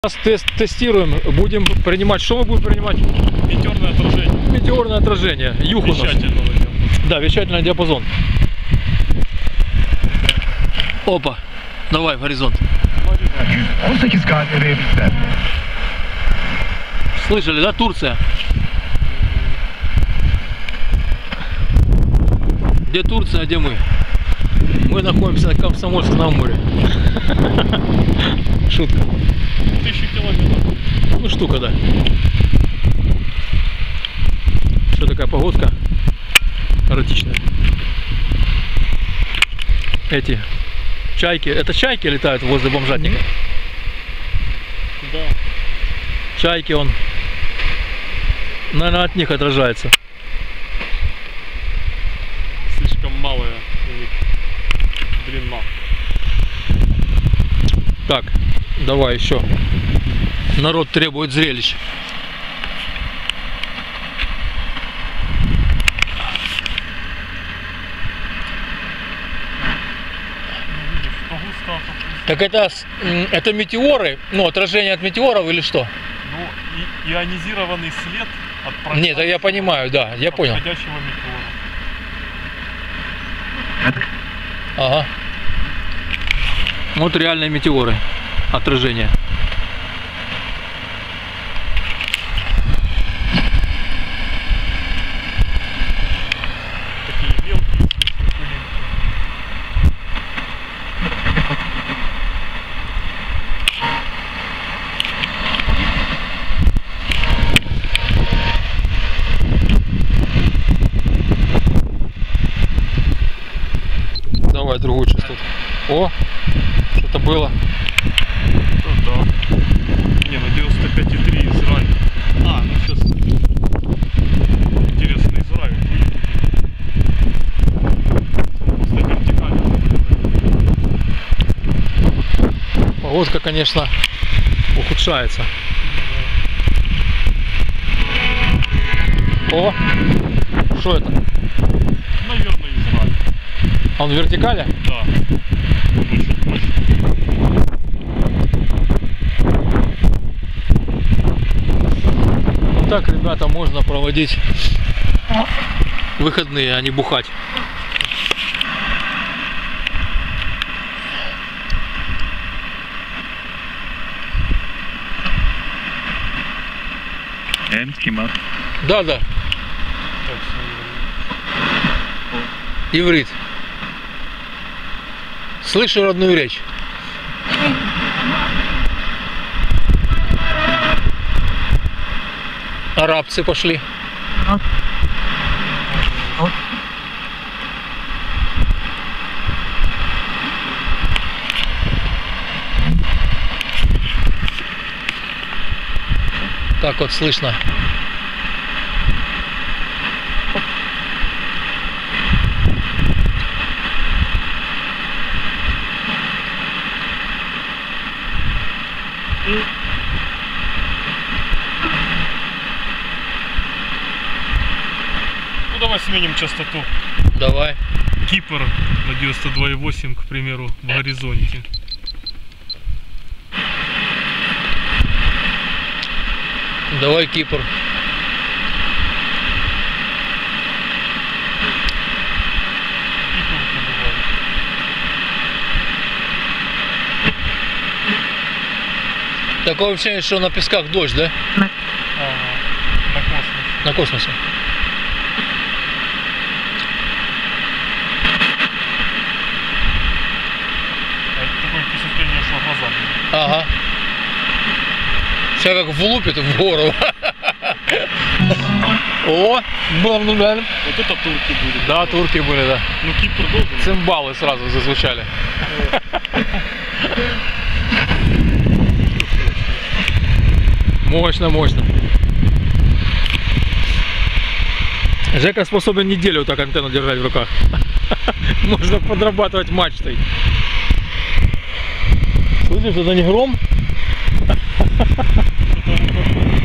Сейчас тестируем, будем принимать, что мы будем принимать? Метеорное отражение. Метеорное отражение, юг у нас. Да, вещательный диапазон. Опа, давай в горизонт. 18 graden i Revingsberg. Слышали, да, Турция? Где Турция, а где мы? Мы находимся на Комсомольск-на-Амуре. Шутка. 1000 километров. Ну, штука, да. Что такая погодка? Эротичная. Эти чайки. Это чайки летают возле бомжатника? Да. Чайки, он, наверное, от них отражается. Слишком малая у них длина. Так, давай еще. Народ требует зрелищ. Так это метеоры, ну, отражение от метеоров или что? Ну, ионизированный след от Нет, я понимаю, да, я понял. происходящего метеора. Ага. Вот реальные метеоры. Отражение. Такие мелкие, пылинки. Давай другую частоту. О, что-то было. Ну да. Не, на 95,3 Израиль. А, ну сейчас. Интересно, Израиль будет. Просто вертикально. Погодка, конечно, ухудшается. О, что это? Наверное, Израиль. Он в вертикали? Да. Очень мощно. Вот так, ребята, можно проводить выходные, а не бухать. Да, да. Иврит. Слышу родную речь. Арабцы пошли. Так вот слышно. Ну давай сменим частоту. Давай. Кипр на 92,8, к примеру, в горизонте. Давай Кипр. Кипр забываю. Такое ощущение, что на песках дождь, да? Ага. На космос. На космосе. Это такое впечатление, что глаза были. Ага. Сейчас как влупит в гору. О, было нормально. Вот это турки были. Да, турки были, да. Ну Кипр должен. Цимбалы сразу зазвучали. Мощно, мощно. Жека способен неделю вот так антенну держать в руках. Можно подрабатывать мачтой. Слышишь, это не гром? Что-то